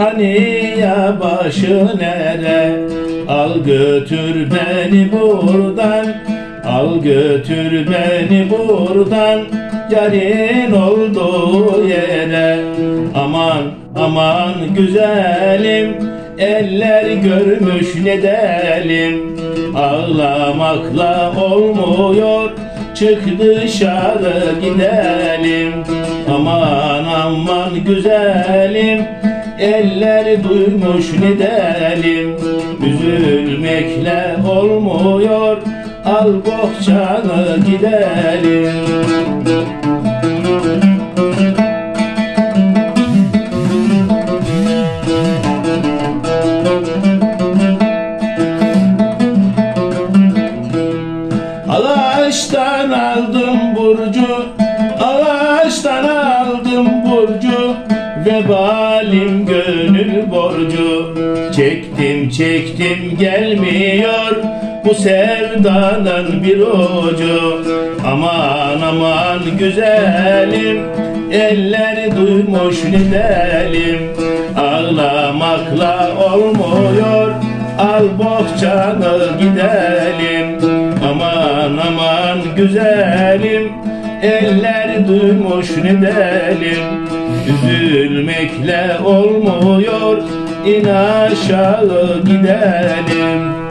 Hani ya başı nere? Al götür beni buradan, al götür beni buradan, yarın olduğu yere. Aman aman güzelim, eller görmüş ne delim. Ağlamakla olmuyor, çık dışarı gidelim. Aman aman güzelim, eller duymuş ne delim. Üzülmekle olmuyor, al bohçanı gidelim. Ağaçtan aldım burcu, ağaçtan aldım burcu, vebalim gönül borcu. Çektim çektim gelmiyor bu sevdanın bir ucu. Aman aman güzelim, eller duymuş ne delim. Ağlamakla olmuyor, al bohçanı gidelim. Aman aman güzelim, eller duymuş ne delim. Üzülmekle olmuyor, in aşağı gidelim.